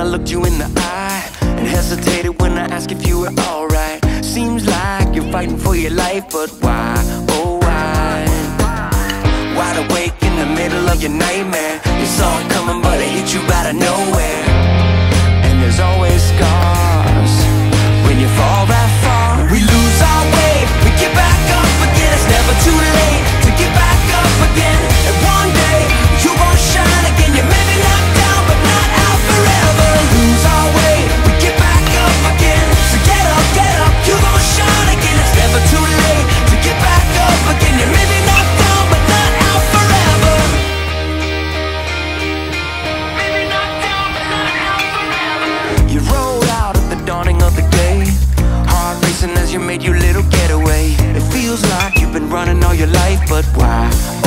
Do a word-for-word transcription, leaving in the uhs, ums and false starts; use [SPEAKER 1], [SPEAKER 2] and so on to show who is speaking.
[SPEAKER 1] looked you in the eye and hesitated when I asked if you were alright. Seems like you're fighting for your life, but why, oh why? Wide awake in the middle of your nightmare. You saw it coming but it hit you out of nowhere. And there's always scars when you fall that far. We lose our way, we get back up again. It's never too late to get back up again. And one day you gon' shine again. You may be knocked down but not out forever. Lose our way, we get back up again. So get up, get up, you gon' shine again. It's never too late to get back up again. You may be knocked down but not out forever. Maybe knocked down but not out forever. You roll out at the dawning of the day, heart racing as you made your little getaway. It feels like you've been running all your life, but why?